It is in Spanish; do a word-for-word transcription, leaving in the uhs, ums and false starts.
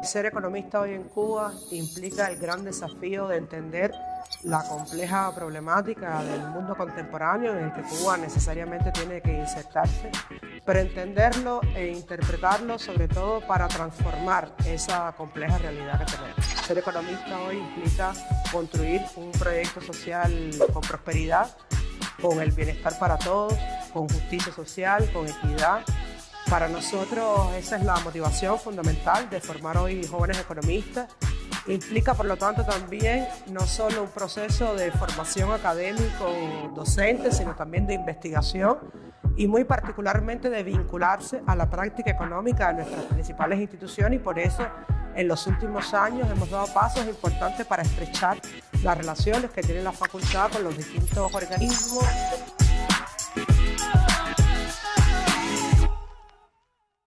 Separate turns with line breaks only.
Ser economista hoy en Cuba implica el gran desafío de entender la compleja problemática del mundo contemporáneo en el que Cuba necesariamente tiene que insertarse, pero entenderlo e interpretarlo sobre todo para transformar esa compleja realidad que tenemos. Ser economista hoy implica construir un proyecto social con prosperidad, con el bienestar para todos, con justicia social, con equidad. Para nosotros esa es la motivación fundamental de formar hoy jóvenes economistas. Implica, por lo tanto, también no solo un proceso de formación académico docente, sino también de investigación y muy particularmente de vincularse a la práctica económica de nuestras principales instituciones, y por eso en los últimos años hemos dado pasos importantes para estrechar las relaciones que tiene la facultad con los distintos organismos